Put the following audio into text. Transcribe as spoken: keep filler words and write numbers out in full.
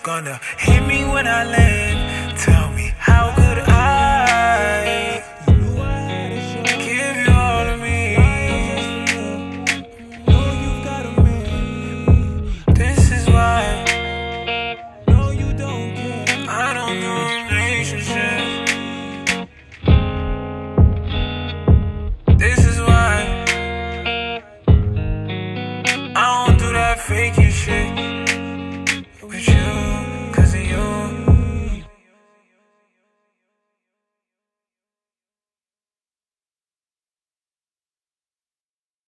gonna hit me when I land. Tell me, how could I give you all of me? This is why I don't do relationships. This is why I don't do that fakey shit.